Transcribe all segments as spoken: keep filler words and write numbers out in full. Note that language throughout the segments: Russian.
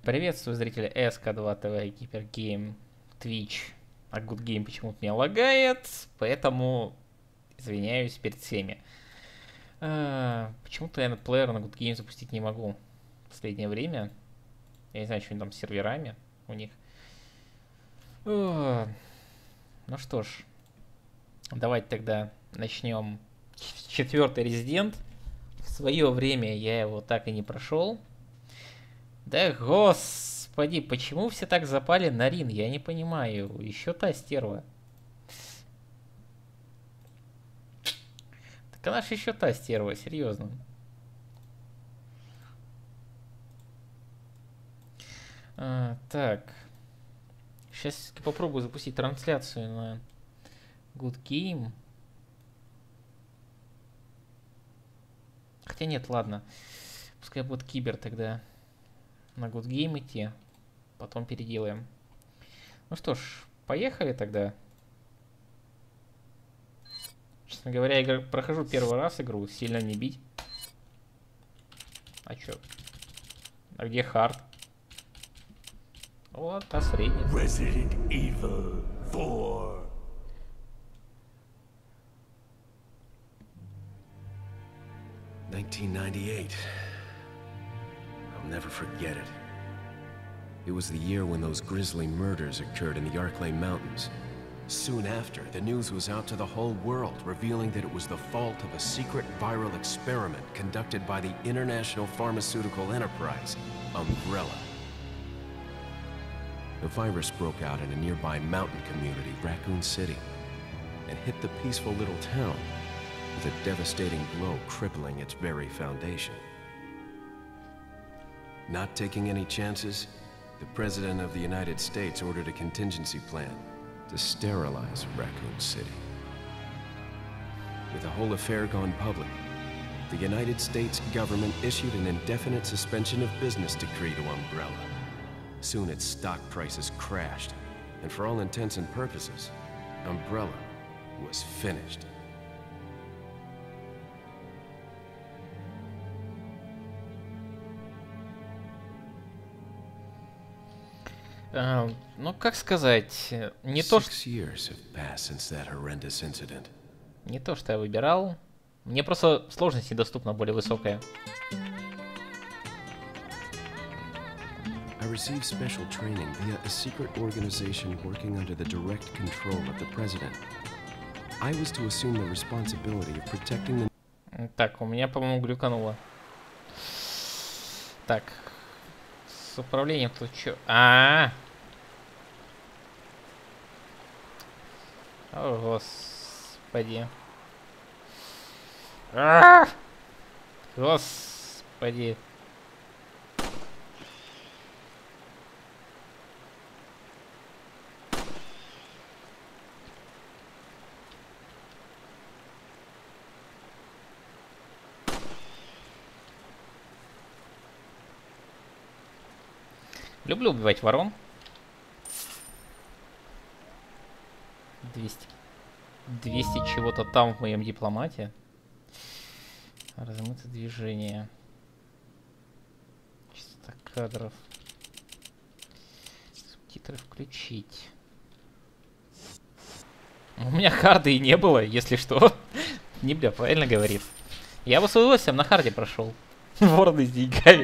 Приветствую зрители эс ка два тэ вэ, Гипергейм, Twitch. А Good Game почему-то меня лагает, поэтому извиняюсь перед всеми. А, почему-то я на плеер на Good Game запустить не могу в последнее время. Я не знаю, что они там с серверами у них. О, ну что ж, давайте тогда начнем. Четвертый резидент. В свое время я его так и не прошел. Да господи, почему все так запали на Рин? Я не понимаю. Еще та стерва. Так она же еще та стерва, серьезно. А, так. Сейчас попробую запустить трансляцию на Good Game. Хотя нет, ладно. Пускай будет Кибер тогда на Good Game идти. Потом переделаем. Ну что ж, поехали тогда. Честно говоря, я прохожу первый раз игру, сильно не бить. А чё? А где хард? Вот, а средний. Resident Evil four. nineteen ninety-eight. I'll never forget it. It was the year when those grisly murders occurred in the Arklay Mountains. Soon after, the news was out to the whole world, revealing that it was the fault of a secret viral experiment conducted by the international pharmaceutical enterprise, Umbrella. The virus broke out in a nearby mountain community, Raccoon City, and hit the peaceful little town with a devastating blow crippling its very foundation. Not taking any chances, the President of the United States ordered a contingency plan to sterilize Raccoon City. With the whole affair gone public, the United States government issued an indefinite suspension of business decree to Umbrella. Soon its stock prices crashed, and for all intents and purposes, Umbrella was finished. А, ну, как сказать, не то, что... Six years have passed since that horrendous incident. Не то, что я выбирал. Мне просто сложность недоступна более высокая. I received special training via a secret organization working under the direct control of the president. I was to assume the responsibility of protecting the... Так, у меня, по-моему, глюкануло. Так. С управлением тут что? А, -а, -а. О, господи. А, -а, -а! Господи. Люблю убивать ворон. двести. двести чего-то там в моем дипломате. Размыто движение. Частота кадров. Субтитры включить. У меня харда и не было, если что. Не бля, правильно говорит. Я бы с удовольствием на харде прошел. Вороны с деньгами.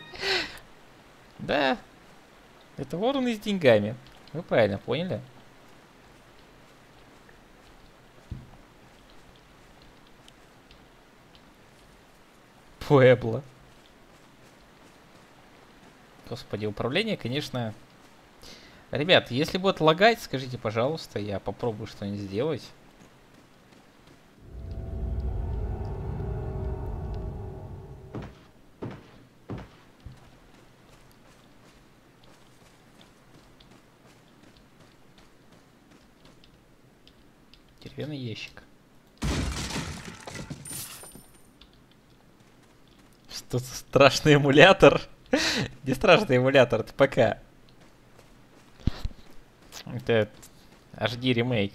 Да. Это вороны с деньгами. Вы правильно поняли? Пуэбло. Господи, управление, конечно... Ребят, если будет лагать, скажите, пожалуйста, я попробую что-нибудь сделать. Деревянный ящик. Что за страшный эмулятор? Не страшный эмулятор, это ПК. Это эйч ди ремейк.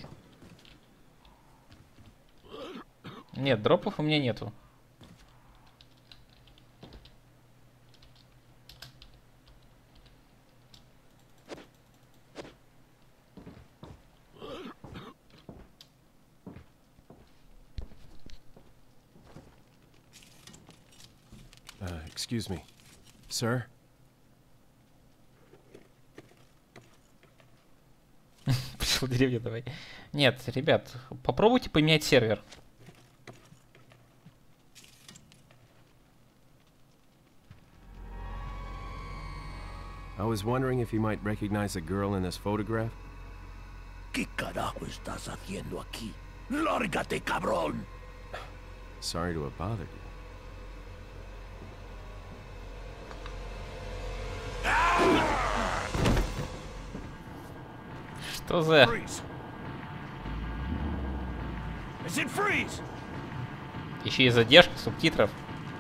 Нет, дропов у меня нету. excuse me. Sir? Пришел в деревню, давай. Нет, ребят, попробуйте поменять сервер. I was wondering if you might recognize the girl in this photograph. ¿Qué carajo estás haciendo aquí? ¡Lárgate, cabrón! Sorry to have bothered you. Что за... Freeze! I said freeze! Еще и задержка субтитров.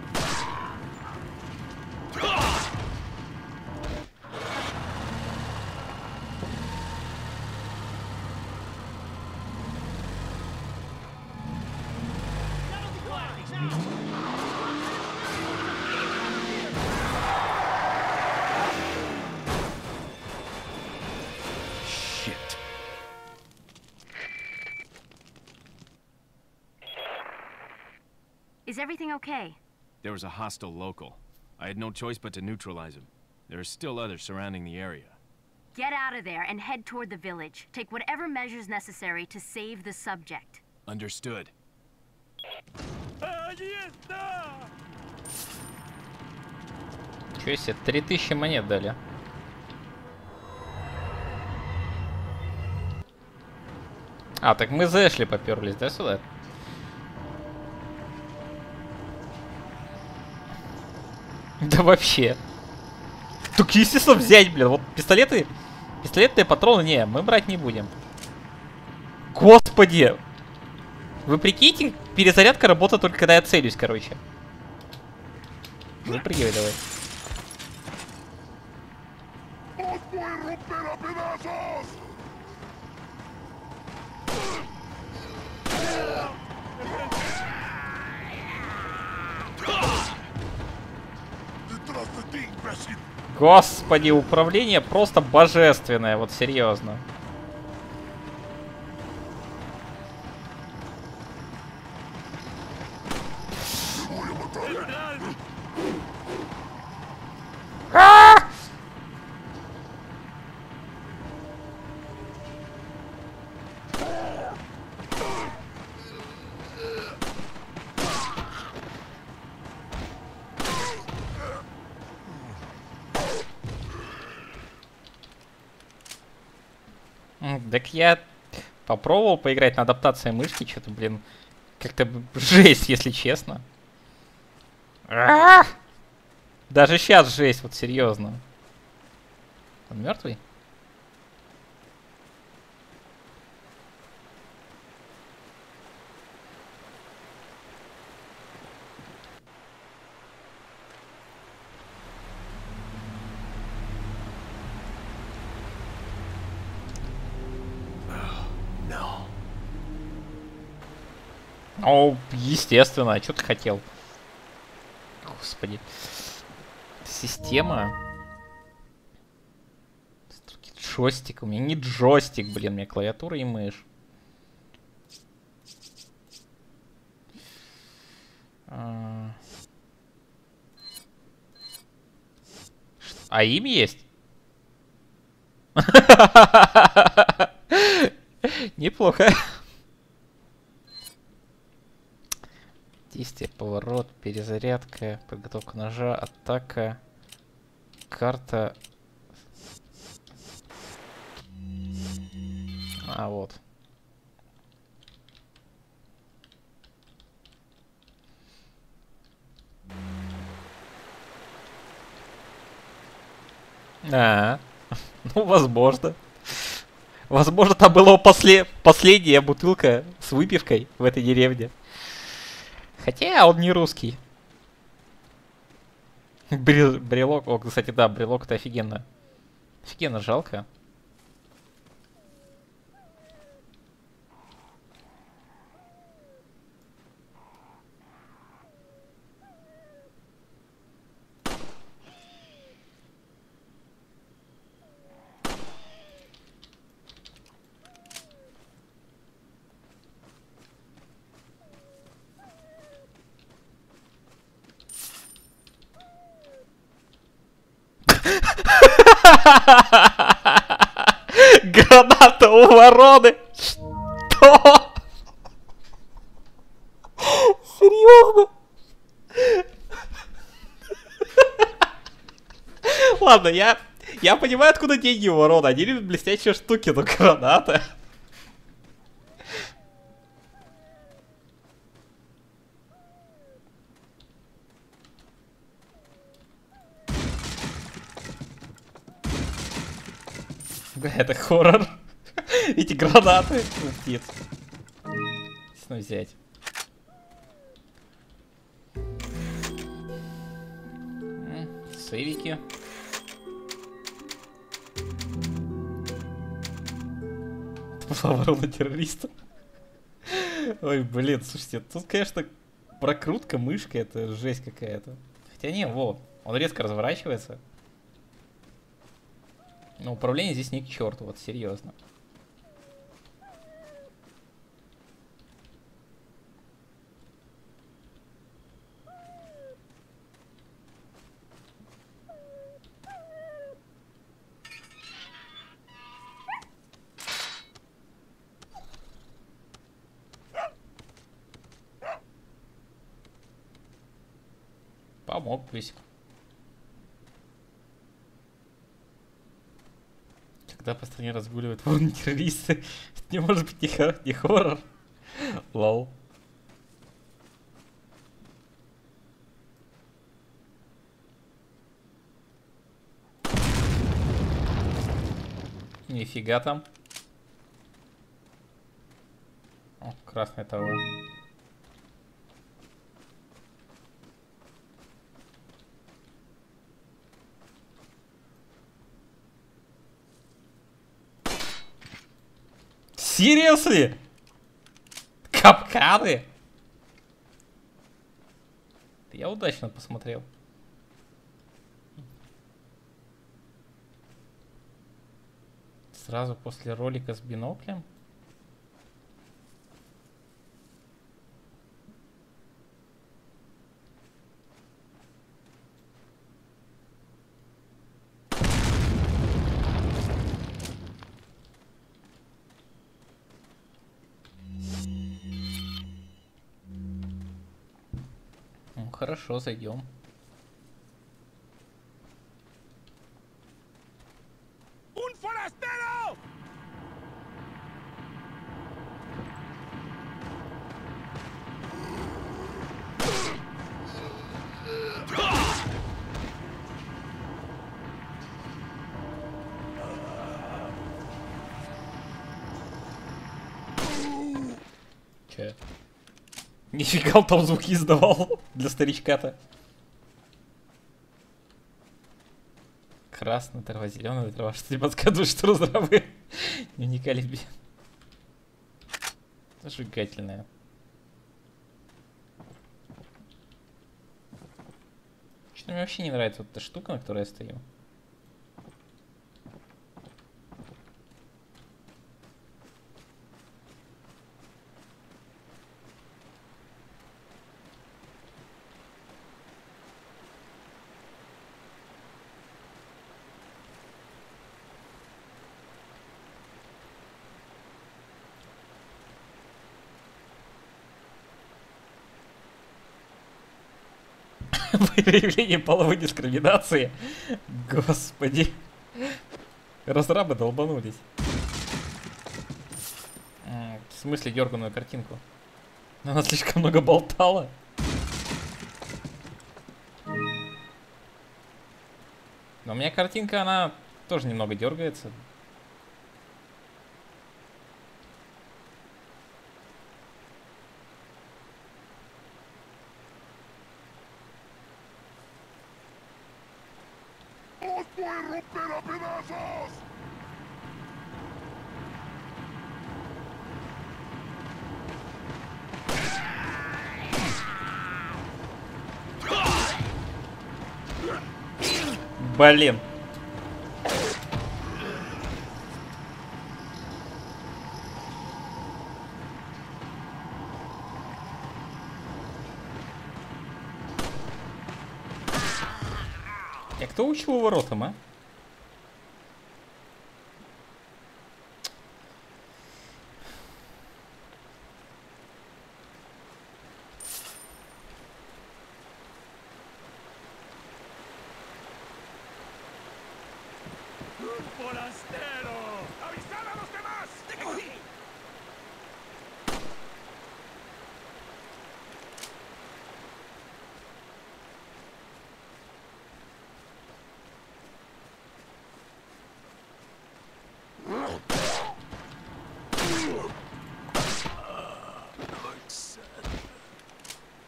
Shit. Is everything okay? There was a hostile local. I had no choice but to neutralize him. There are still others surrounding the area. Get out of there and head toward the village. Take whatever measures necessary to save the subject. Understood. Чё себе, три тысячи монет дали. А, так мы за Эшли поперлись, да, сюда? Да вообще. Так естественно взять, блин. Вот пистолеты, пистолетные патроны, не, мы брать не будем. Господи. Вы прикиньте, перезарядка работает только когда я целюсь, короче. Выпрыгивай давай. Господи, управление просто божественное, вот серьезно. Так я попробовал поиграть на адаптации мышки, что-то, блин, как-то жесть, если честно. А-а-а! Даже сейчас жесть, вот серьезно. Он мертвый? О, естественно, а что ты хотел? Господи. Система. Джойстик. У меня не джойстик, блин, у меня клавиатура и мышь. А, а им есть? Неплохо. Действие, поворот, перезарядка, подготовка ножа, атака, карта. А, вот. А, ну, возможно. Возможно, там была после... последняя бутылка с выпивкой в этой деревне. Хотя он не русский. Брел... Брелок. О, кстати, да, брелок-то офигенно. Офигенно жалко. Граната у вороны! Что? Серьезно? Ладно, я... Я понимаю, откуда деньги у ворон. Они любят блестящие штуки, но граната. Да, это хоррор. Эти гранаты. Птиц. Ну, взять. Сейвики. Ворона террориста. Ой, блин, слушайте, тут, конечно, прокрутка мышкой, это жесть какая-то. Хотя не, во, он резко разворачивается. Но управление здесь ни к черту, вот серьезно. Помог песик. Когда по стране разгуливают ворон-террористы, это не может быть не, хор не хоррор. Лол. Нифига там. О, красная того. Seriously? Капканы? Я удачно посмотрел. Сразу после ролика с биноклем? Хорошо, зайдем. Un forastero! Че? Нифига он там звуки издавал для старичка-то. Красная трава, зеленая трава. Что тебе подсказывает, что разрабы не уникали в би. Зажигательная. Что-то мне вообще не нравится вот эта штука, на которой я стою. Выявление половой дискриминации. Господи. Разрабы долбанулись. В смысле дерганую картинку? Она слишком много болтала. Но у меня картинка, она тоже немного дергается. Блин. Я кто учил воротам, а?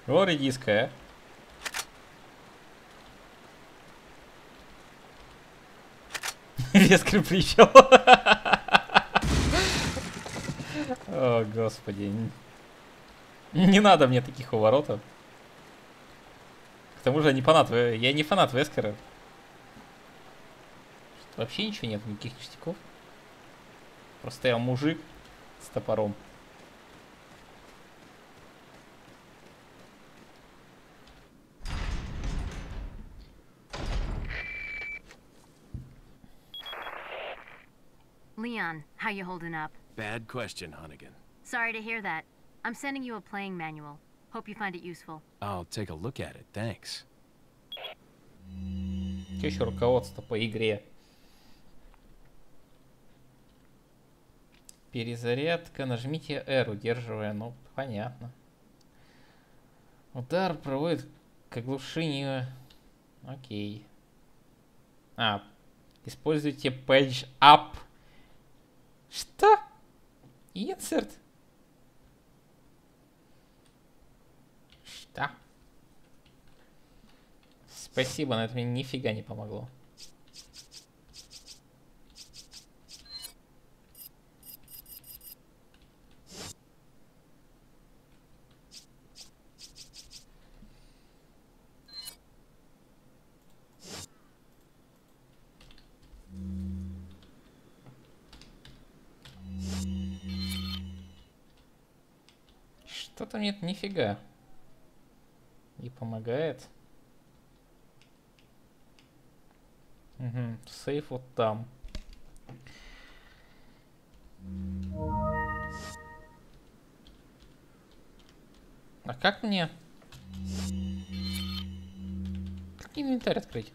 О, редиска, а? Вескер причал. О, господи. Не надо мне таких уворотов. К тому же я не фанат, я не фанат Вескера. Вообще ничего нет, никаких ништяков. Просто я мужик с топором. Leon, how you holding up? Bad question, Hunnigan. Sorry to hear that. I'm sending you a playing manual. Hope you find it useful. I'll take a look at it, thanks. Что еще руководство по игре? Перезарядка. Нажмите R, удерживая. Ну, понятно. Удар проводит к оглушению. Окей. А, используйте page up. Что? Insert? Что? Спасибо, но это мне нифига не помогло. Что-то мне это нифига не помогает. Угу. Сейф вот там. А как мне? Как инвентарь открыть?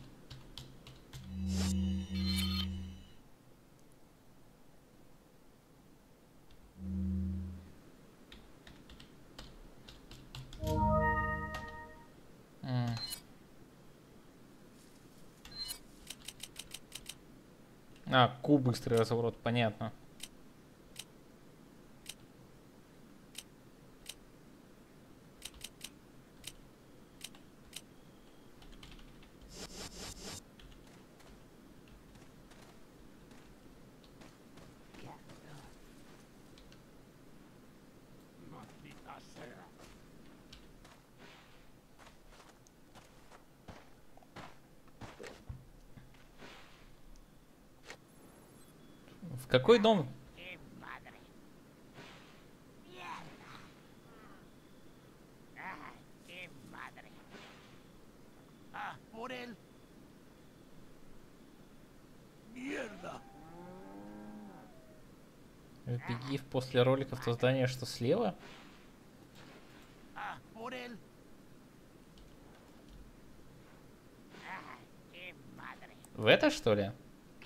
А, куб быстрый разворот, понятно. В какой дом? Беги после ролика в то здание, что слева. В это, что ли?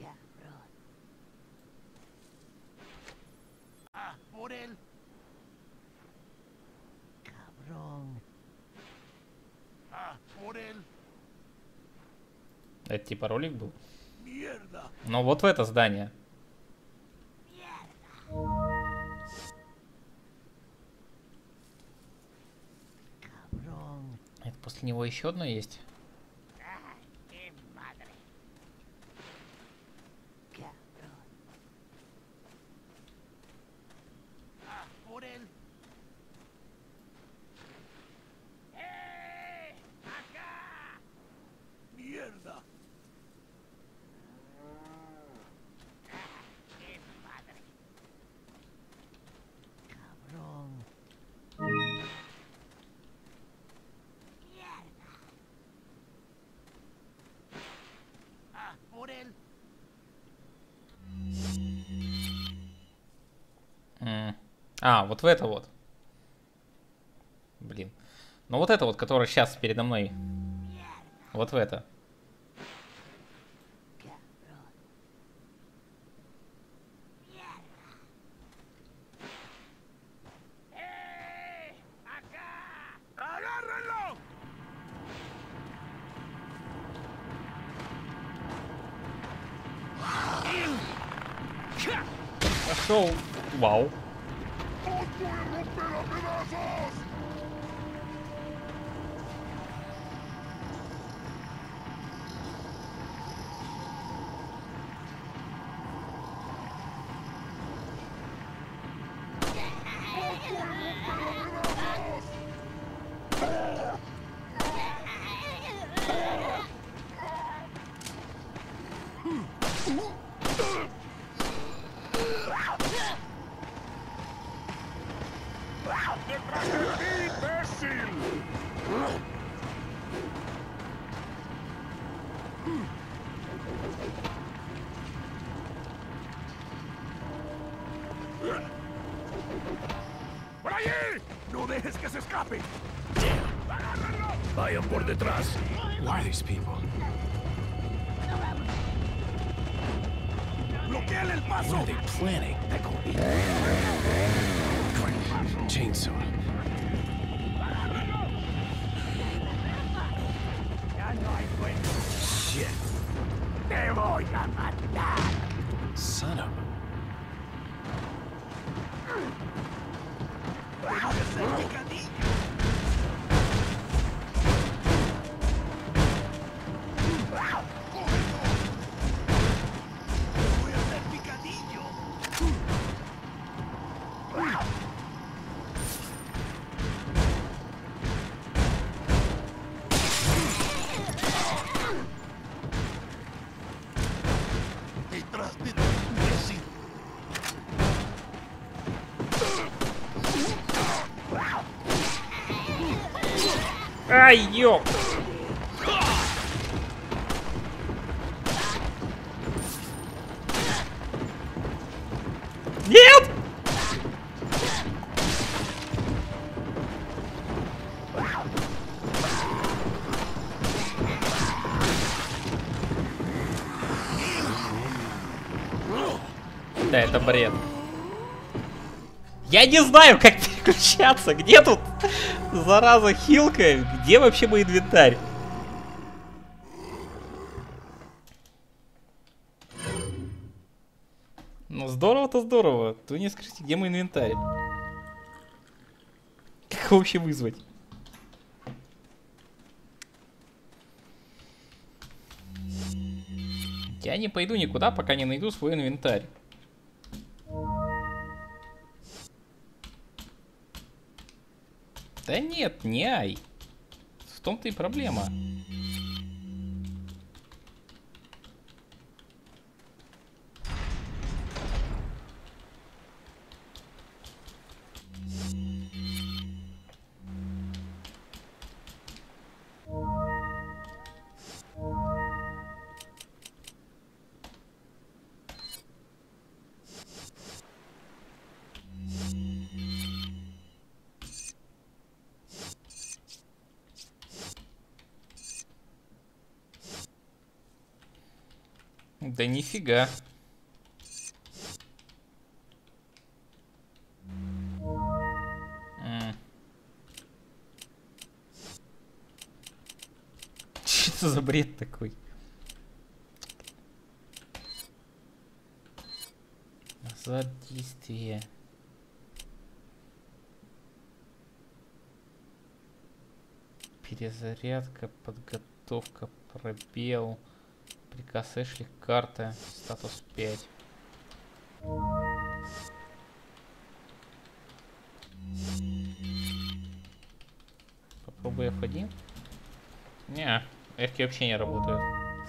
Это типа ролик был? Но вот в это здание. Это после него еще одно есть? А, вот в это вот. Блин. Ну вот это вот, которое сейчас передо мной. Вот в это. Пошел. Вау. ¡Detrás de ti, imbécil! ¡Por allí! ¡No dejes que se escape! ¡Agárralo! Vayan por detrás. Who are these people? ¡Bloqueale el paso! What are they planning? Chainsaw. ¡Ya no hay vuelta! Shit. ¡Te voy a matar! Son of a... ¡Deja de ser picadillo! ¡Voy a ser picadillo! ¡Detrás de ti, imbécil! Ай, ё! Нет! Да, это бред. Я не знаю, как переключаться. Где тут, зараза, хилка? Где вообще мой инвентарь? Ну, здорово-то здорово. То не скажите, где мой инвентарь? Как его вообще вызвать? Я не пойду никуда, пока не найду свой инвентарь. Да нет, не ай. В том-то и проблема. Да нифига. М. Что это за бред такой? Назад действие. Перезарядка, подготовка, пробел. Приказ Эшли, карта, статус пять. Попробуй эф один. Не, эф вообще не работают.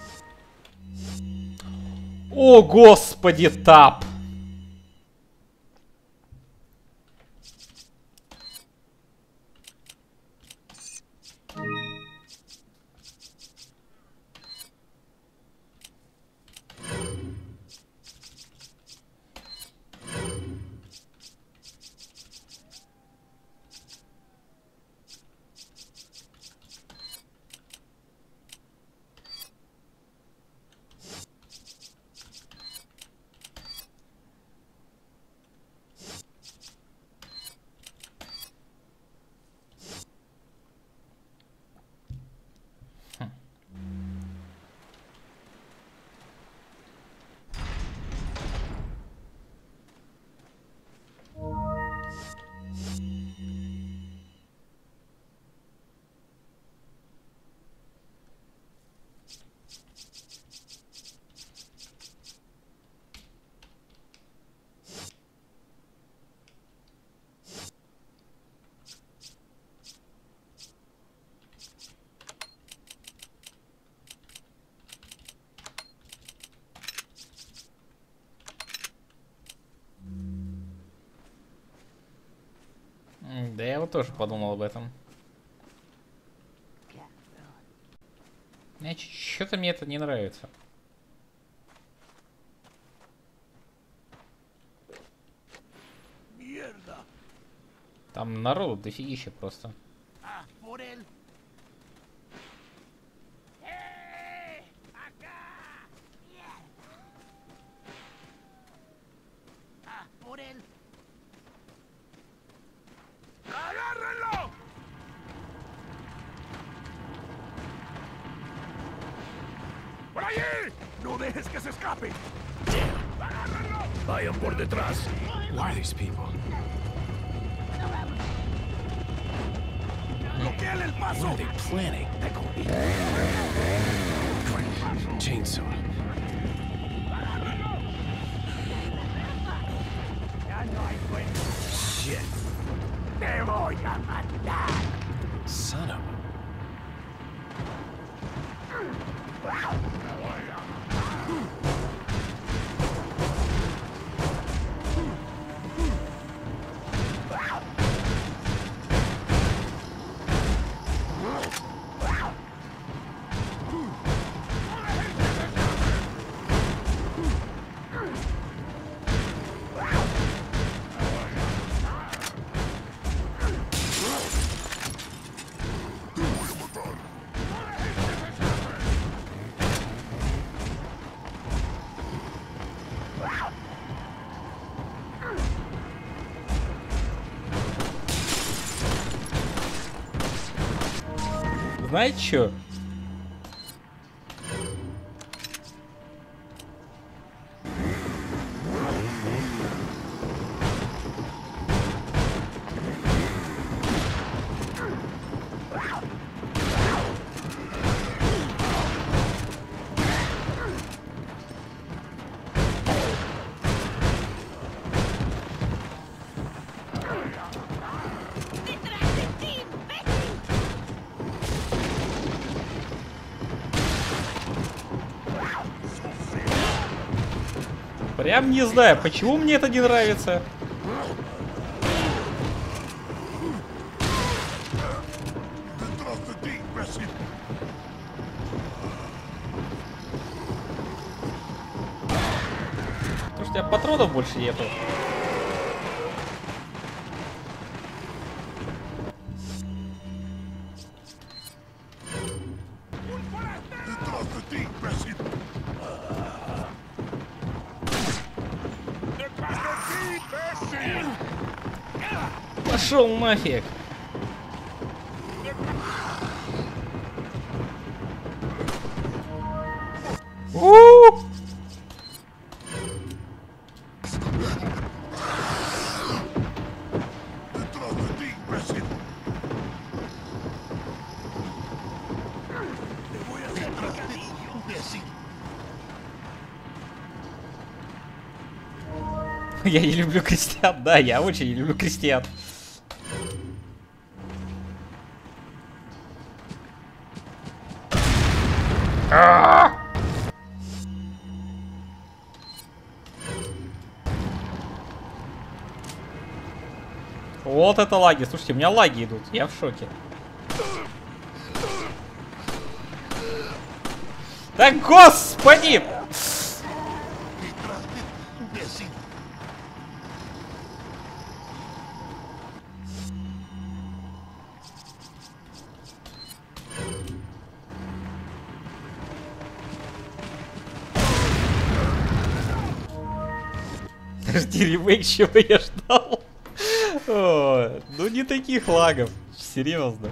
О, господи, тап! Да я вот тоже подумал об этом. Что-то мне это не нравится. Там народу дофигища просто. ¡Por allí! ¡No dejes que se escape! Vayan por detrás. Who are these people? ¡Bloqueale el paso! What are they planning? Chainsaw. Shit. ¡Te voy a matar! Son of a... Знаете что? Прям не знаю, почему мне это не нравится. Потому что у тебя патронов больше нету. Пошел нафиг. У-у-у! Я не люблю крестьян, да, я очень не люблю крестьян. Вот это лаги. Слушайте, у меня лаги идут. Я в шоке. Да господи! Подожди, ремейк, чего я ждал? О, ну не таких лагов, серьезно.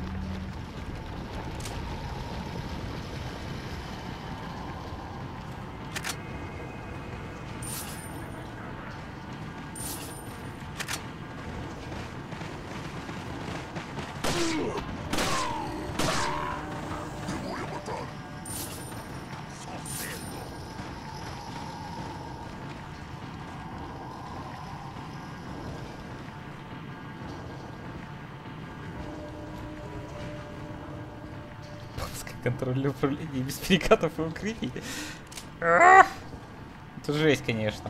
Контроль управления без перекатов и укрытий. Это жесть, конечно.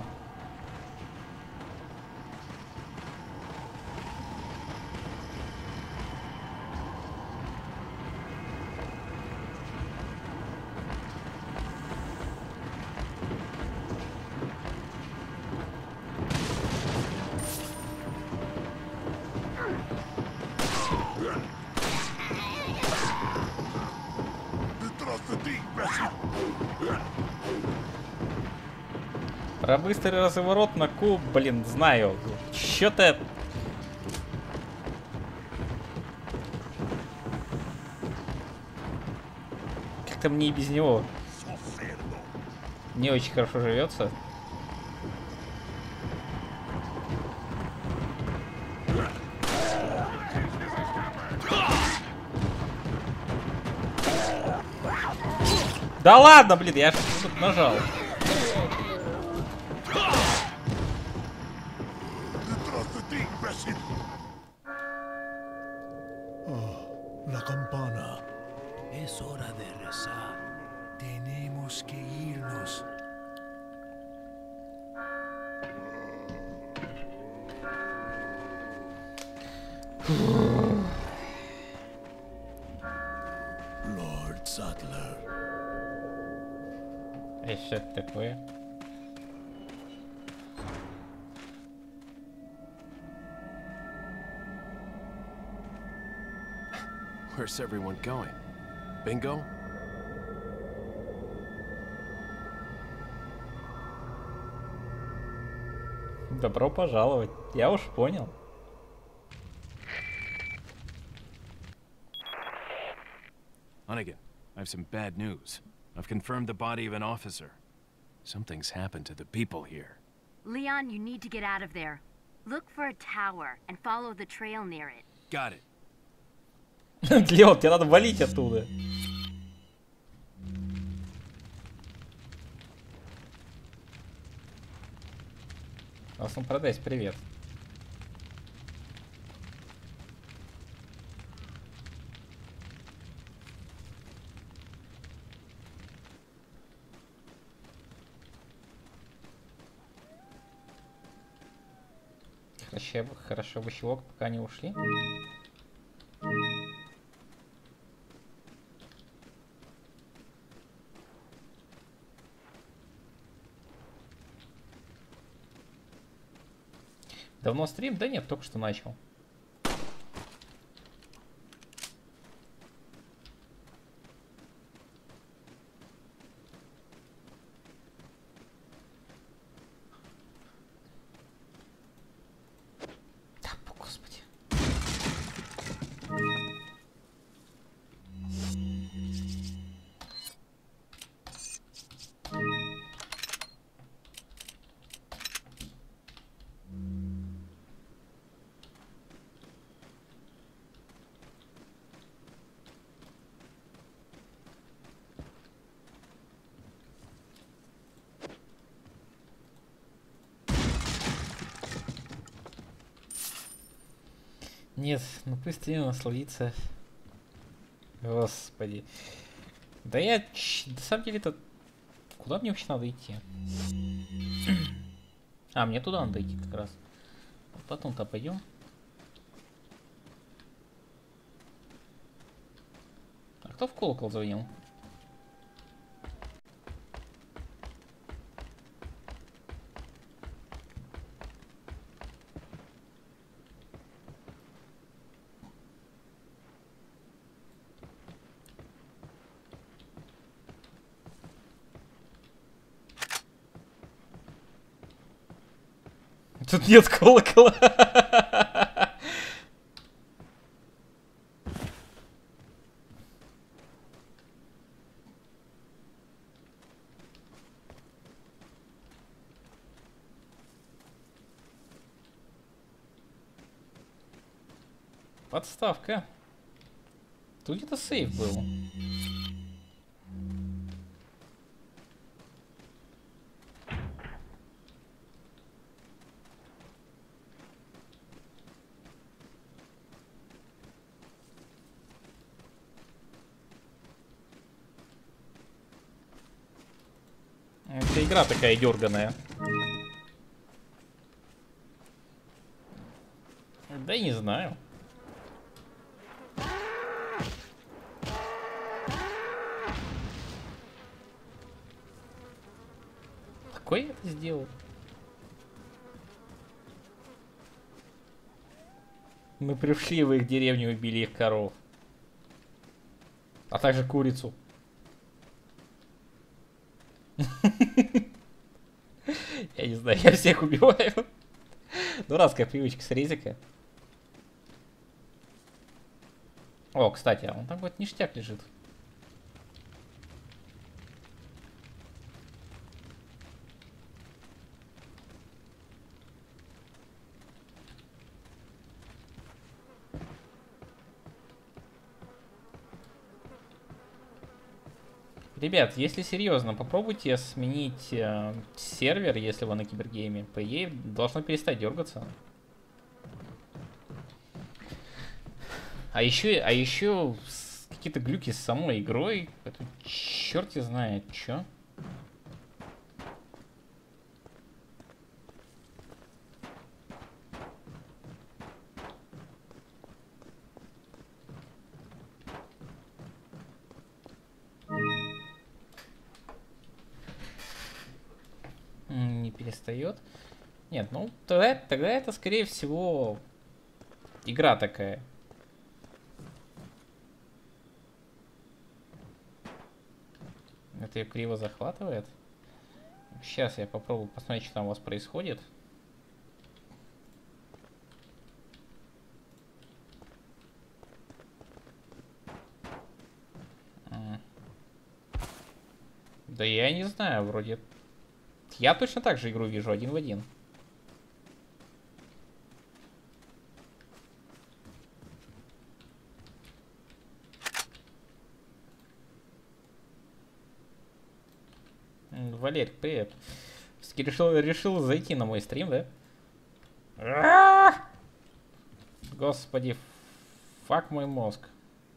Про быстрый разворот на куб, блин, знаю. Чё-то... Как-то мне и без него не очень хорошо живется. Да ладно, блин, я же тут нажал. La campana. Es hora de rezar. Tenemos que irnos. Lord Sattler. И что это такое? Where's everyone going? Bingo? Добро пожаловать. Я уж понял. Hunnigan, I have some bad news. I've confirmed the body of an officer. Something's happened to the people here. Leon, you need to get out of there. Look for a tower and follow the trail near it. Got it. Леон, тебе надо валить оттуда. Аслан Продайс, привет. Хорошо, хорошо бы чувак, пока не ушли. Давно стрим? Да нет, только что начал. Да, господи. Нет, ну пусть им насладиться. Господи. Да я... На самом деле-то... Куда мне вообще надо идти? А, мне туда надо идти как раз. Потом-то пойдем. А кто в колокол звонил? Тут нет колокола. Подставка. Тут где-то сейф был. Это игра такая дерганая. Да и не знаю. Какой я это сделал? Мы пришли в их деревню и убили их коров. А также курицу. Я Да, я всех убиваю. Дурацкая привычка с резика. О, кстати, а он там вот ништяк лежит. Ребят, если серьезно, попробуйте сменить э, сервер, если вы на Кибергейме. По идее, должно перестать дергаться. А еще, а еще какие-то глюки с самой игрой. Это черти знает, что. Не перестает. Нет, ну тогда, тогда это скорее всего игра такая. Это ее криво захватывает. Сейчас я попробую посмотреть, что там у вас происходит. Да я не знаю, вроде... Я точно так же игру вижу, один в один. Валерий, привет. Решил, решил зайти на мой стрим, да? Господи, фак мой мозг.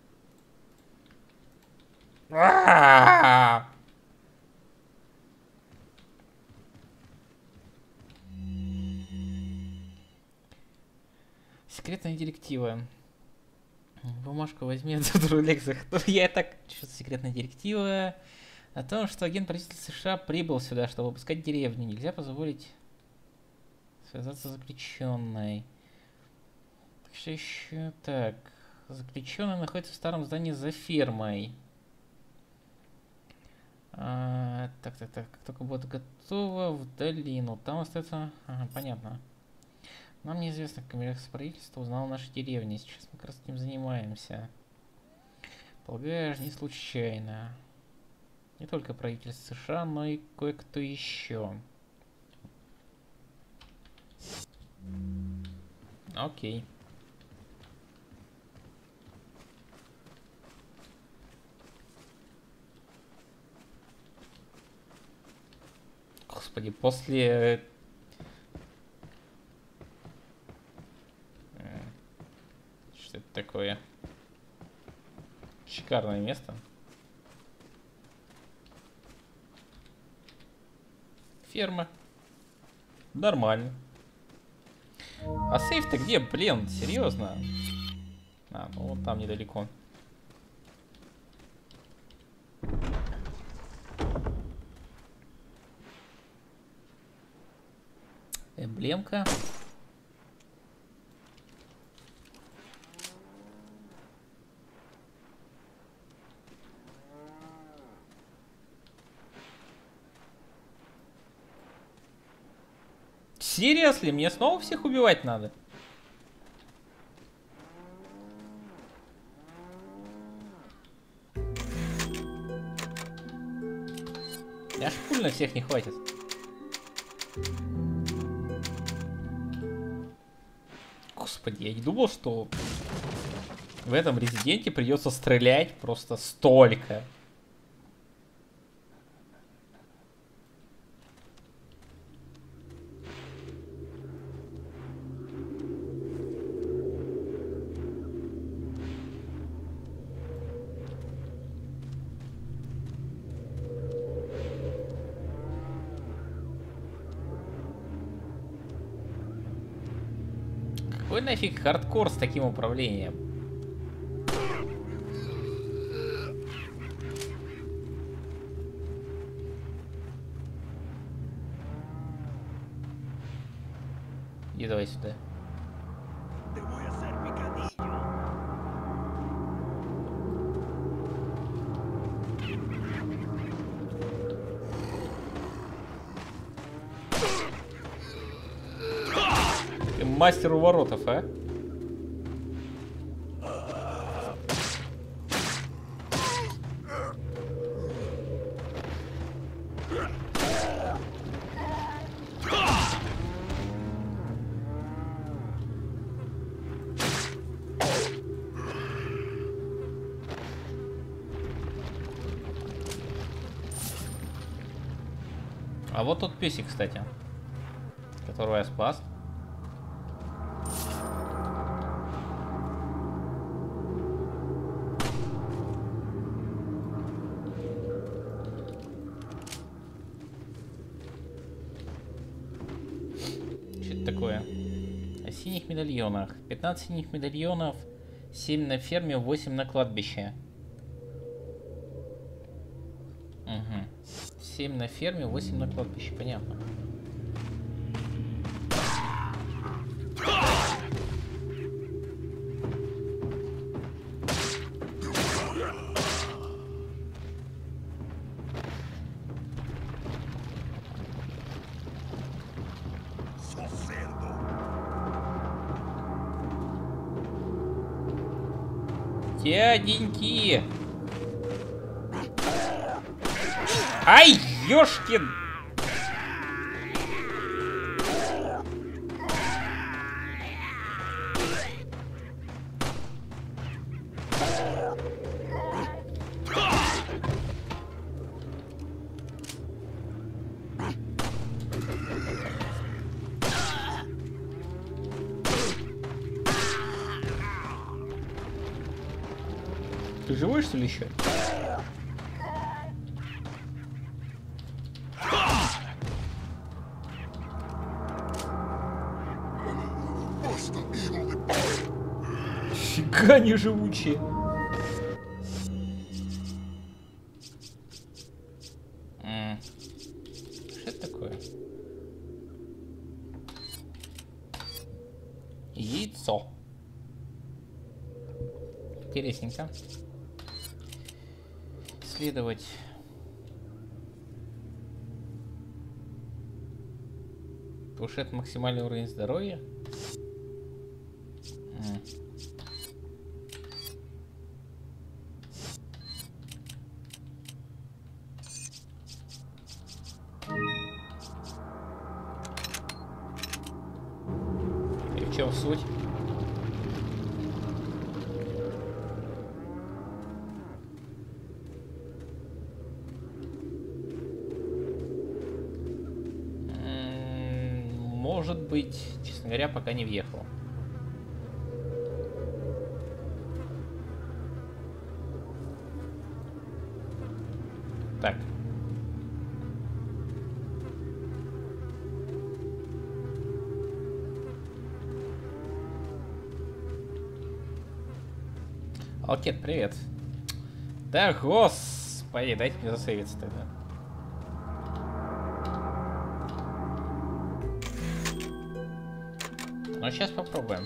Секретная директива. Бумажку возьми от Лекса. Я так... Что секретная директива? О том, что агент правительства США прибыл сюда, чтобы обыскать деревню. Нельзя позволить связаться с заключенной. Так что еще так. Заключенный находится в старом здании за фермой. А, так, так, так. Как только будет готово, в долину. Там остается... Ага, понятно. Нам неизвестно, как американское правительство узнало наши деревни. Сейчас мы как раз этим занимаемся. Полагаю, не случайно. Не только правительство США, но и кое-кто еще. Окей. Господи, после... Что это такое? Шикарное место. Ферма. Нормально. А сейф-то где, блин? Серьезно? А, ну вот там недалеко. Эмблемка. Серьезно, мне снова всех убивать надо? Аж пуль на всех не хватит. Господи, я не думал, что в этом резиденте придется стрелять просто столько. Какой нафиг хардкор с таким управлением? И давай сюда. мастер уворотов, а? А вот тот песик, кстати, которого я спас. Что это такое? О синих медальонах. пятнадцать синих медальонов, семь на ферме, восемь на кладбище. Угу. семь на ферме, восемь на кладбище, понятно. Дяденьки! Ай, ёшкин! Ты живой, что ли, еще? Фига не живучие. М-м. Что это такое? Яйцо. Интересненько. Исследовать. Повышает максимальный уровень здоровья. М. И в чем суть? Может быть, честно говоря, пока не въехал. Так. Алкет, привет. Да, господи, дайте мне засейвиться тогда. Ну, сейчас попробуем.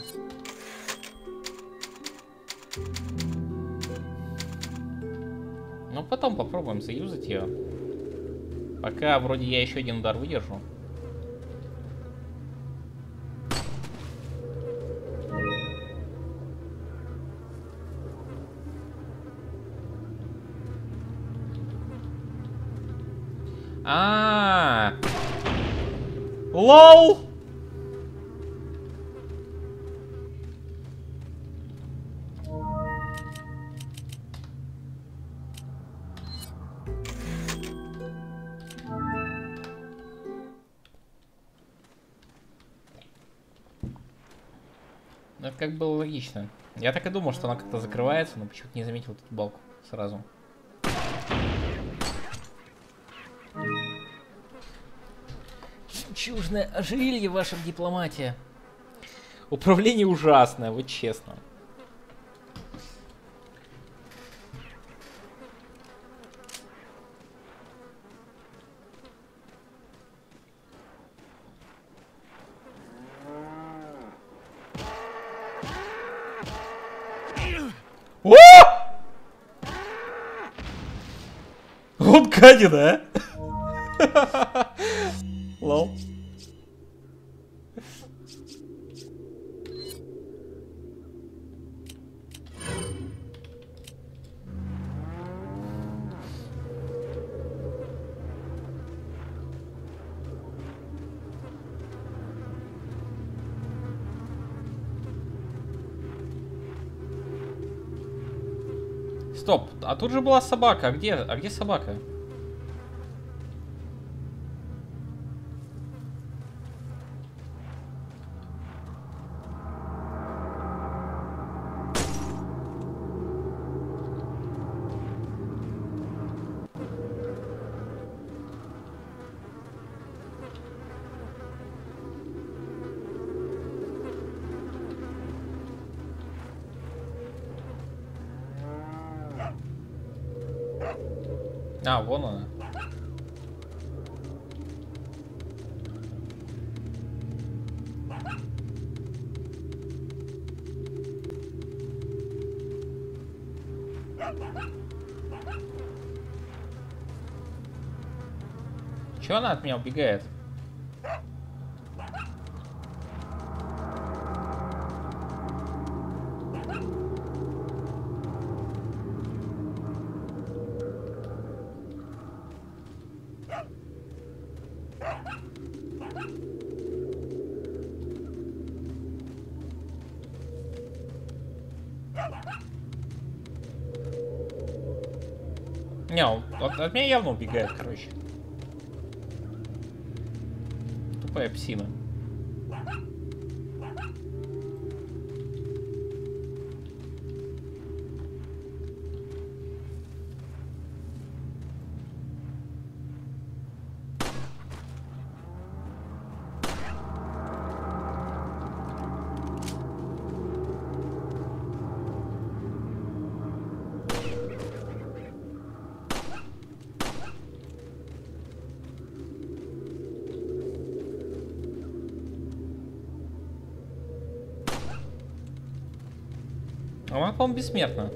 Ну, потом попробуем заюзать ее. Пока вроде я еще один удар выдержу. А-а-а! Лол! Это как было логично. Я так и думал, что она как-то закрывается, но почему-то не заметил эту балку сразу. Жемчужное ожерелье в вашем дипломате. Управление ужасное, вот честно. О! Вот гадина, а? Лол. Стоп, а тут же была собака. А где, а где собака? А, вон она. Чего она от меня убегает? Не, он от, от меня явно убегает, короче. Тупая псина. Она, по-моему, бессмертна.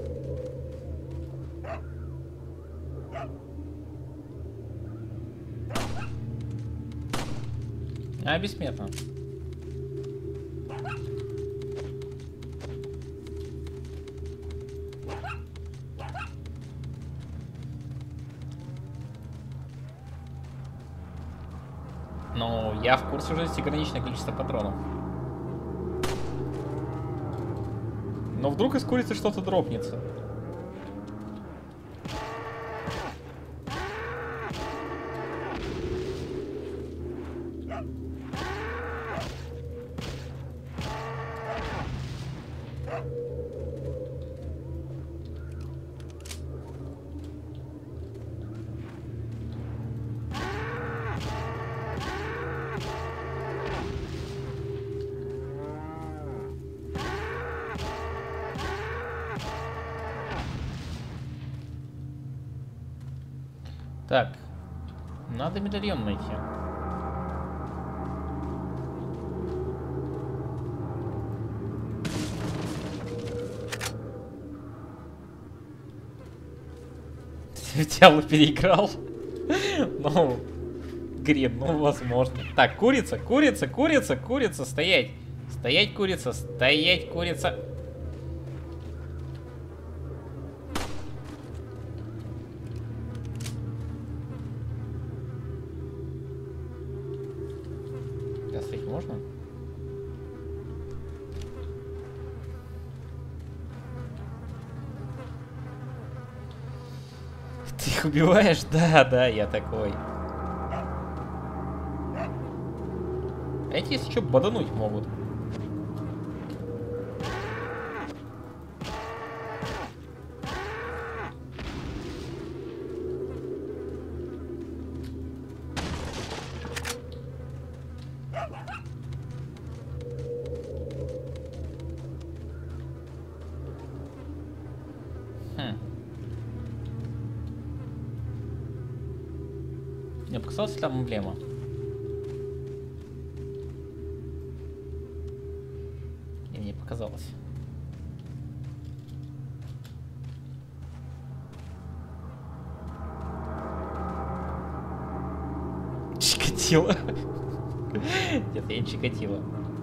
А, бессмертна. Ну, я в курсе, уже есть ограниченное количество патронов. Но вдруг из курицы что-то дропнется. Так, надо медальон найти. Тело переиграл. Ну, Грин, ну возможно. Так, курица, курица, курица, курица, стоять. Стоять, курица, стоять, курица. Можно? Ты их убиваешь? Да, да, я такой. Эти, если что, бодануть могут. Мне показалось, там эмблема. И мне показалось. Чикатило. Нет, я не Чикатило.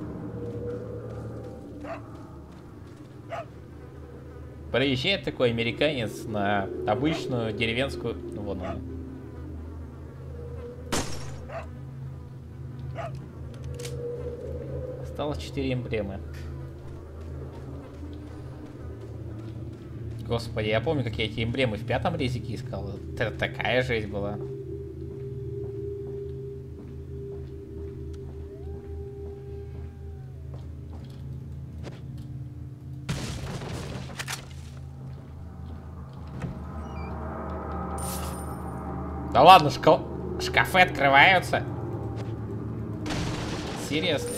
Приезжает такой американец на обычную деревенскую... Ну, вон она. Осталось четыре эмблемы. Господи, я помню, как я эти эмблемы в пятом резике искал. Это такая жесть была. Да ладно, шка... шкафы открываются. Серьезно?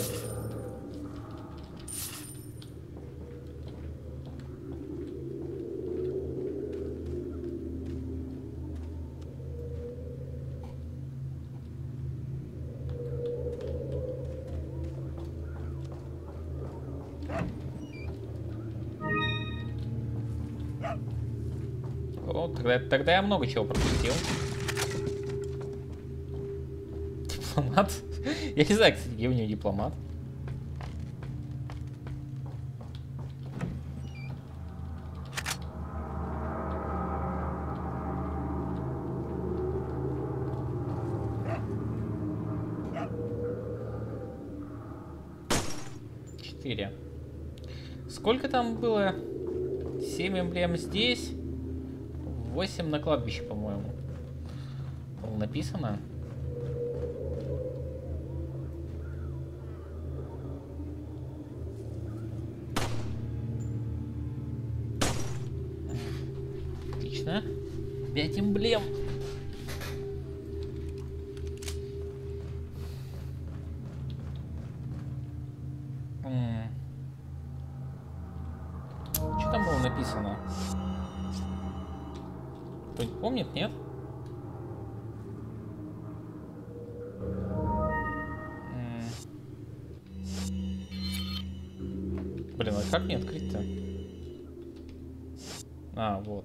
О, тогда, тогда я много чего пропустил. Дипломат? Я не знаю, кстати, где у него дипломат. Четыре. Сколько там было? Семь эмблем здесь. Восемь на кладбище, по-моему. Написано. Отлично. Пять эмблем. Что там было написано? Кто-нибудь помнит, нет? Блин, а как мне открыть-то? А, вот.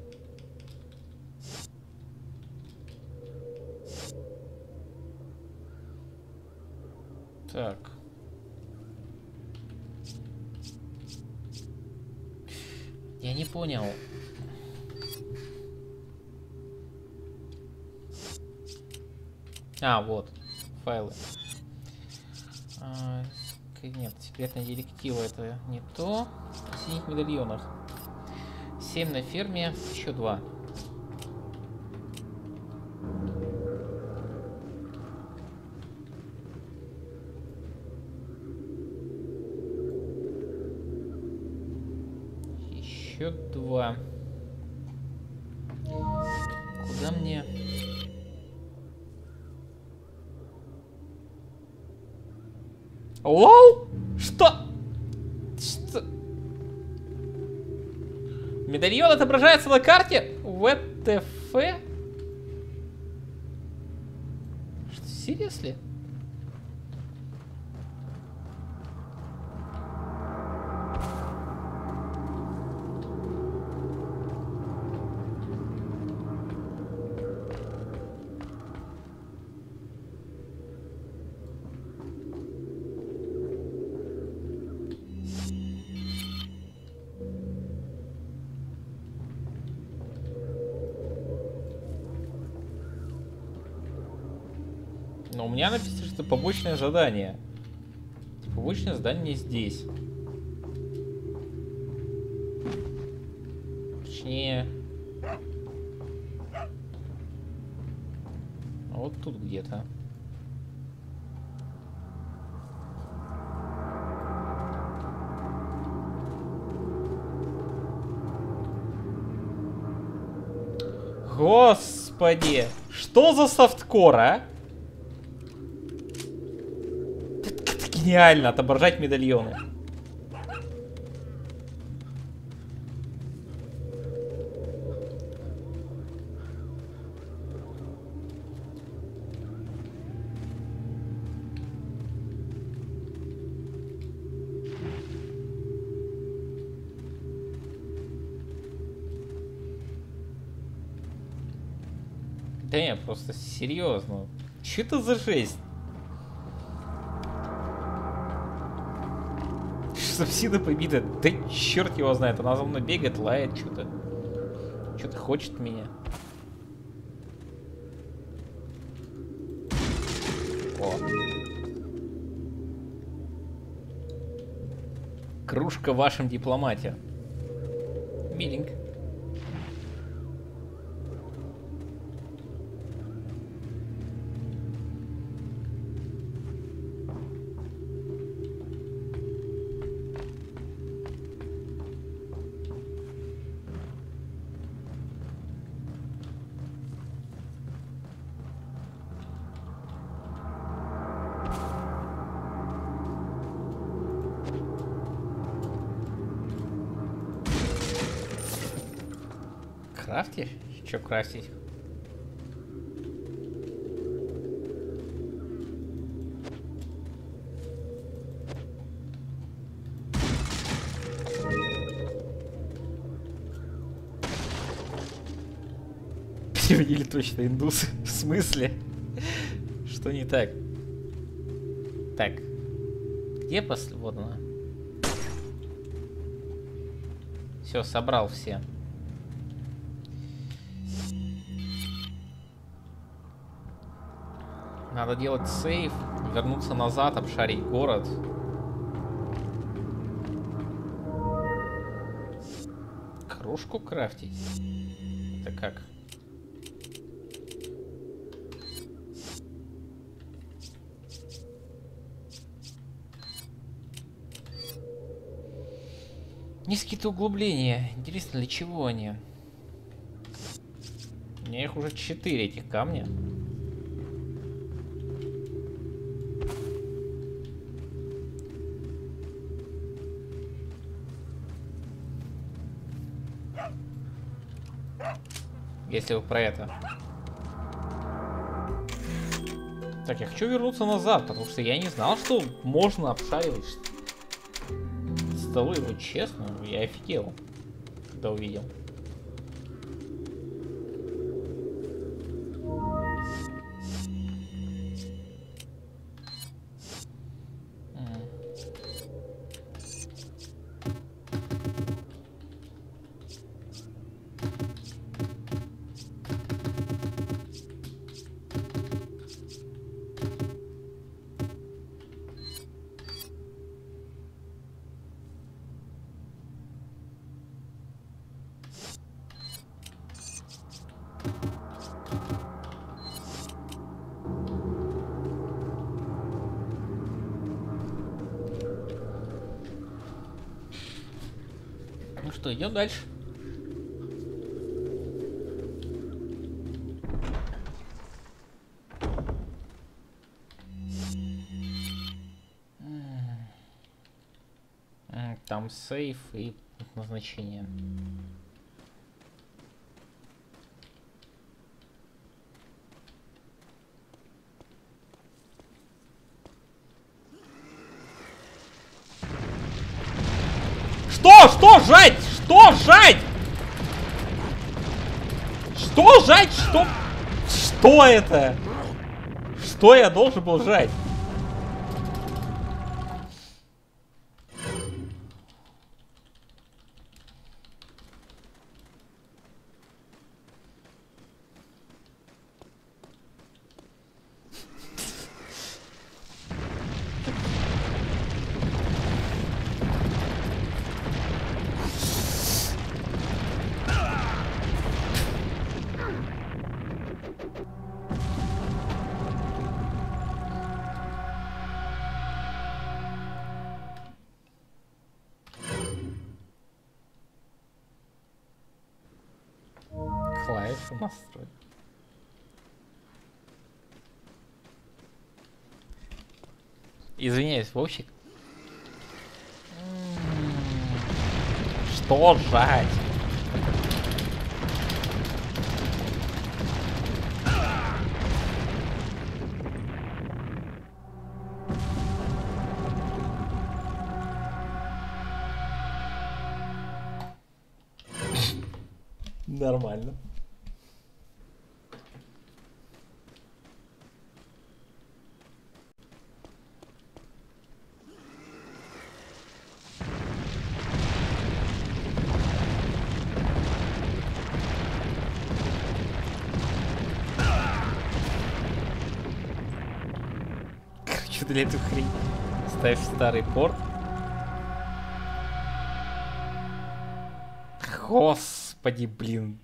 Так. Я не понял. А, вот. Файлы. А, нет, секретная директива это не то. В синих медальонах. семь на ферме, еще два. Еще два. Куда мне... Оу! Что? Что? Медальон отображается на карте? вэ тэ эф? Что, серьезно? Но у меня написано, что побочное задание. Побочное задание здесь. Точнее... Вот тут где-то. Господи! Что за софткор, а? Гениально отображать медальоны. Да не, просто серьезно. Что это за жесть? Субсида побита. Да черт его знает. Она за мной бегает, лает что-то. Что-то хочет меня. О. Кружка в вашем дипломате. Миленько. Крафтишь? Че крафтить? Переводили точно индусы. В смысле? Что не так? Так. Где после... Вот она. Все, собрал все. Надо делать сейф, вернуться назад, обшарить город. Кружку крафтить? Это как? Низкие-то углубления. Интересно, для чего они? У меня их уже четыре, этих камня. Если вы про это. Так, я хочу вернуться назад, потому что я не знал, что можно обшаривать столы. Вот честно, я офигел, когда увидел. Ну что, идем дальше. Там сейф и назначение. Что? Что жать? Что жать? Что жать? Что? Что это? Что я должен был жать? Клавишу настроить. Извиняюсь, Вовчик. Что жать? Нормально. Короче, для эту хрень ставь старый порт. Господи, блин.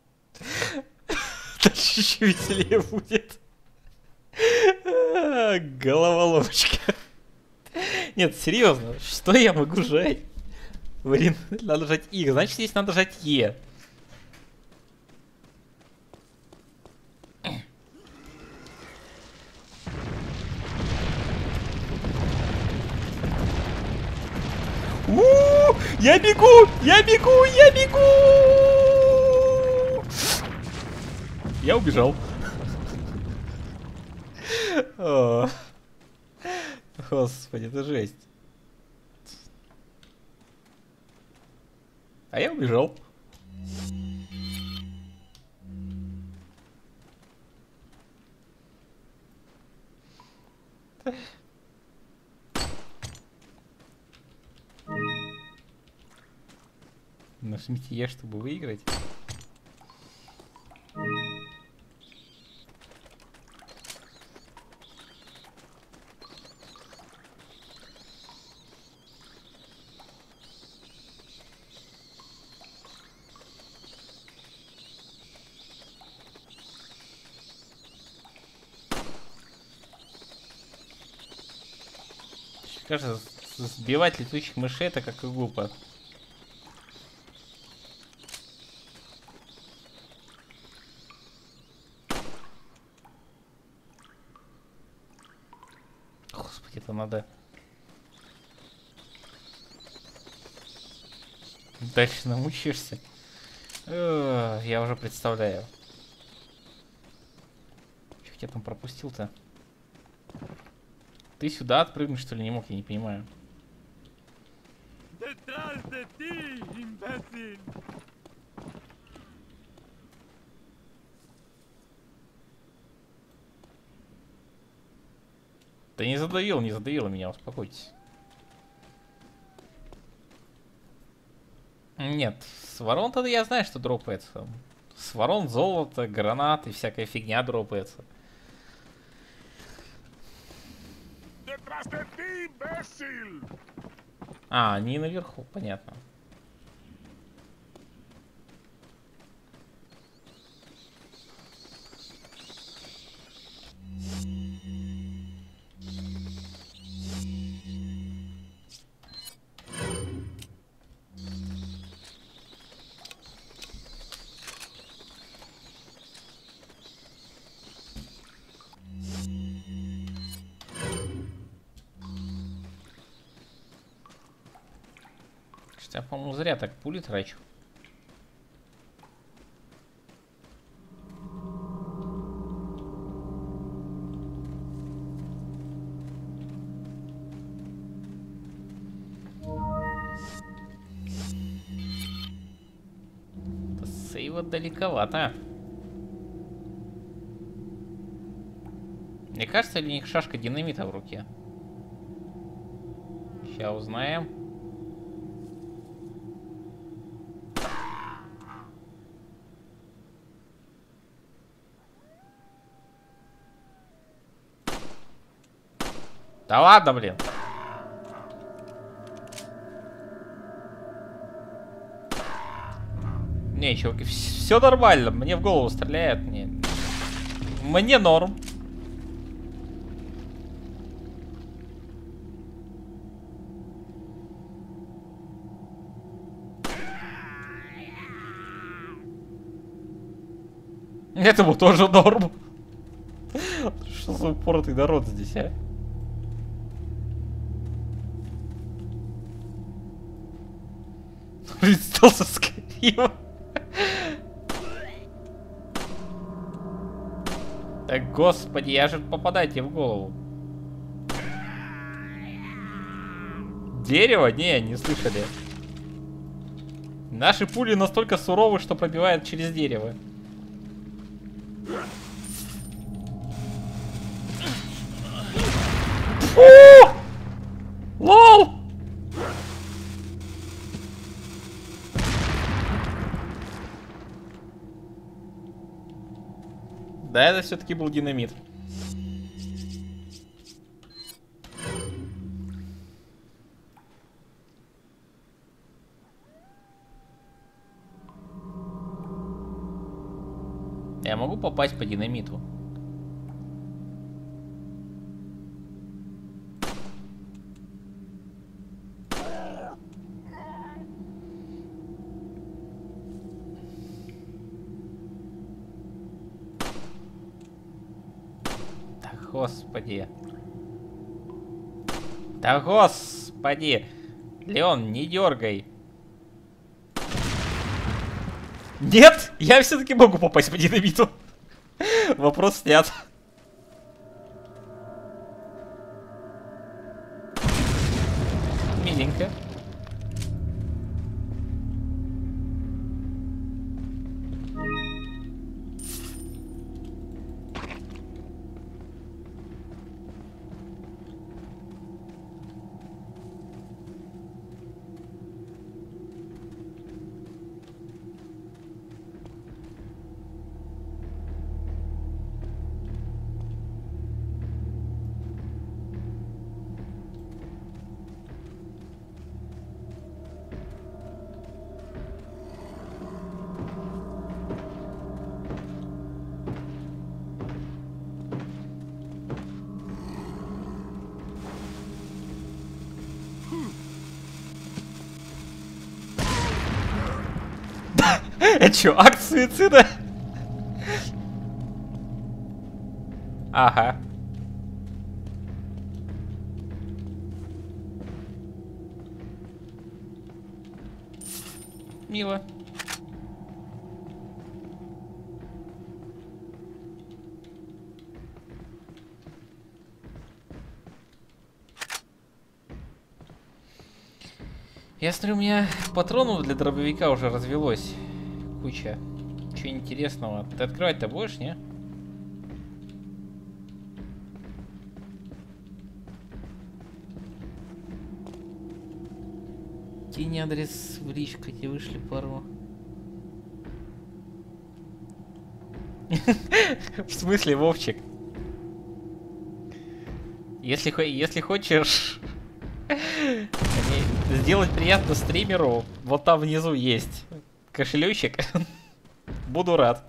Дальше еще веселее будет. Головоломочка. Нет, серьезно, что я могу жать? Блин, надо жать И, значит здесь надо жать Е. У-у-у! Я бегу! Я бегу! Я бегу! Я убежал. О. Господи, это жесть. А я убежал. Нажмите Е, чтобы выиграть. Кажется, сбивать летучих мышей это как и глупо. Господи, это надо дальше намучишься. О, я уже представляю. Что я там пропустил-то? Ты сюда отпрыгнуть, что ли, не мог? Я не понимаю. Да не задавил, не задавил меня, успокойтесь. Нет, с ворон-то я знаю, что дропается. С ворон золото, гранат и всякая фигня дропается. А, они наверху, понятно. Я, по-моему, зря так пули трачу. До сейва далековато. Мне кажется, ли у них шашка динамита в руке? Сейчас узнаем. Да ладно, блин. Не, чуваки, все нормально. Мне в голову стреляют. Мне, мне норм. Этому тоже норм. Что за упоротый народ здесь, а? Представился скорее. Так, господи, я же попадаю тебе в голову. Дерево? Не, не слышали. Наши пули настолько суровы, что пробивают через дерево. Фу! Лол! Да, это все-таки был динамит. Я могу попасть по динамиту? Господи. Да господи. Леон, не дергай. Нет, я все-таки могу попасть по динамиту. Вопрос снят. Миленько. Это что, акт суицида? Ага. Мило. Я смотрю, у меня патронов для дробовика уже развелось. Куча. Чего интересного. Ты открывать-то будешь, не? Кинь адрес в личку, тебе вышли пару. В смысле, Вовчик? Если, если хочешь сделать приятно стримеру, вот там внизу есть кошелечек. Буду рад.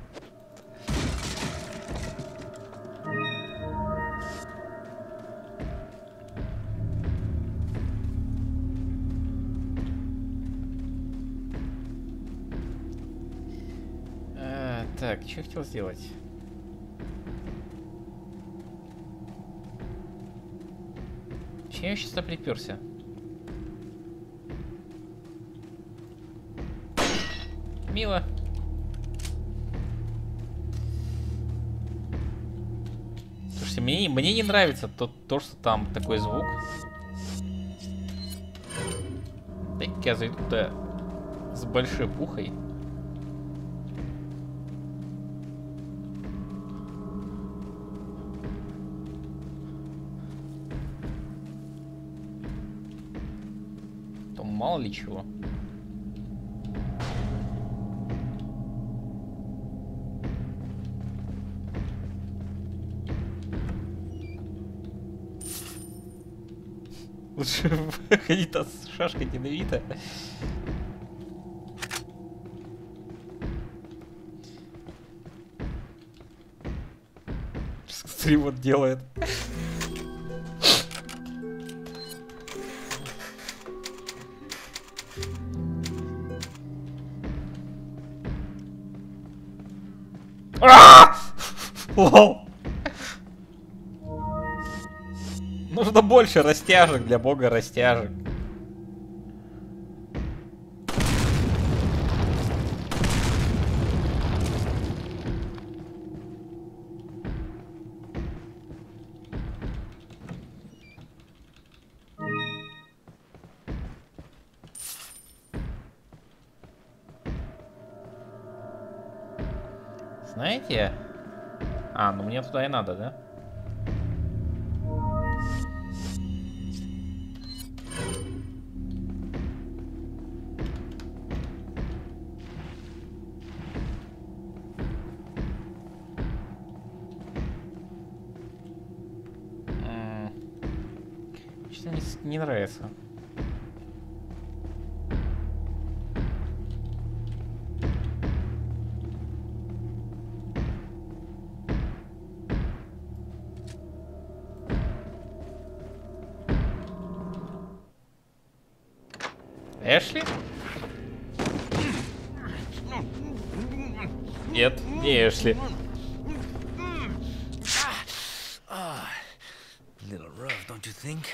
А, так, что я хотел сделать? Чем я сейчас-то приперся? Мило. Слушайте, мне, мне не нравится то, то, что там такой звук. Так я зайду туда с большой пухой. То мало ли чего. Лучше ходить с шашкой ядовито. Смотри, вот делает. Лол. Нужно больше растяжек для бога растяжек. Знаете? А, ну мне туда и надо, да? Что-то мне не нравится. Эшли? Нет, не Эшли. Little rough, don't you think?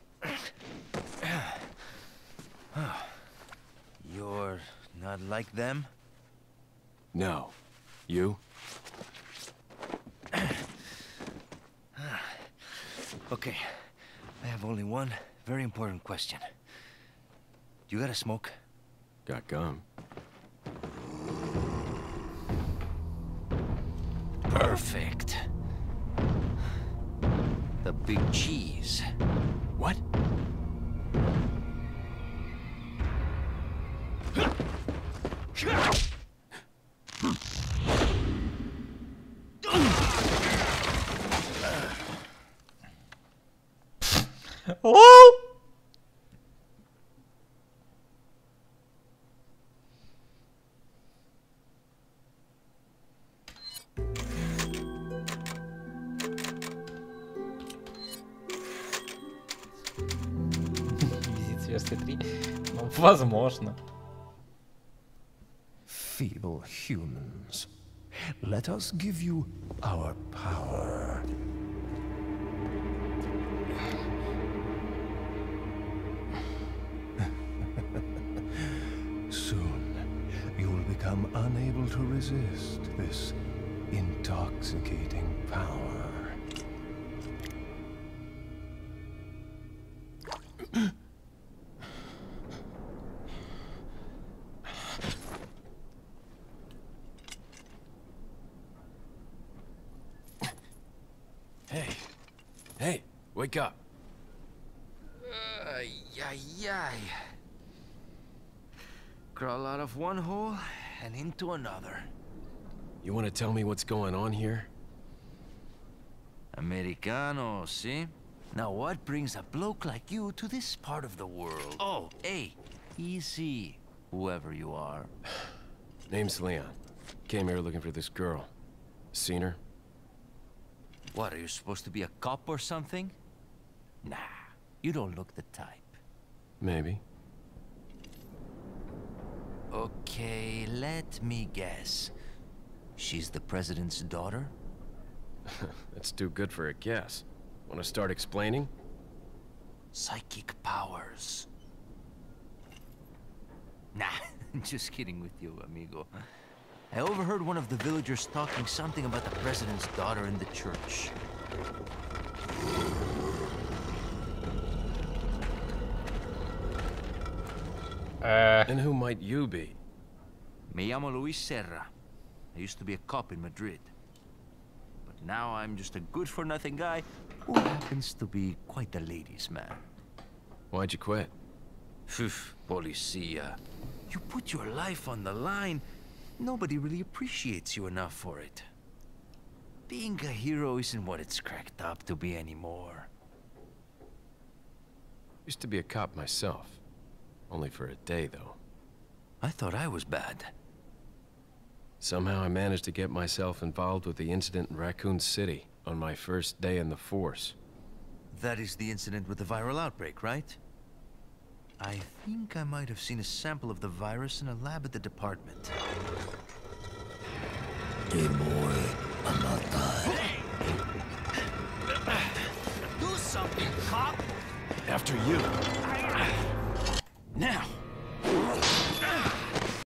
You're not like them? No. You? Okay, I have only one very important question. You got a smoke? Got gum. Perfect. The big cheese. What? Лол! Визит версии три. Ну, возможно. Feeble humans, let us give you our power. Soon, you will become unable to resist this intoxicating power. Hey. Hey, wake up. Ay, ay, ay. Crawl out of one hole and into another. You want to tell me what's going on here? Americano, see? Now what brings a bloke like you to this part of the world? Oh, hey, easy, whoever you are. Name's Leon. Came here looking for this girl. Seen her? What, are you supposed to be a cop or something? Nah, you don't look the type. Maybe. Okay, let me guess. She's the president's daughter? That's too good for a guess. Want to start explaining? Psychic powers. Nah, just kidding with you, amigo. I overheard one of the villagers talking something about the president's daughter in the church. Uh, And who might you be? Me llamo Luis Serra. I used to be a cop in Madrid. But now I'm just a good-for-nothing guy who happens to be quite a ladies' man. Why'd you quit? Phew, policia. You put your life on the line. Nobody really appreciates you enough for it. Being a hero isn't what it's cracked up to be anymore. Used to be a cop myself. Only for a day, though. I thought I was bad. Somehow I managed to get myself involved with the incident in Raccoon City on my first day in the force. That is the incident with the viral outbreak, right? I think I might have seen a sample of the virus in a lab at the department. Do something, cop! After you. Now!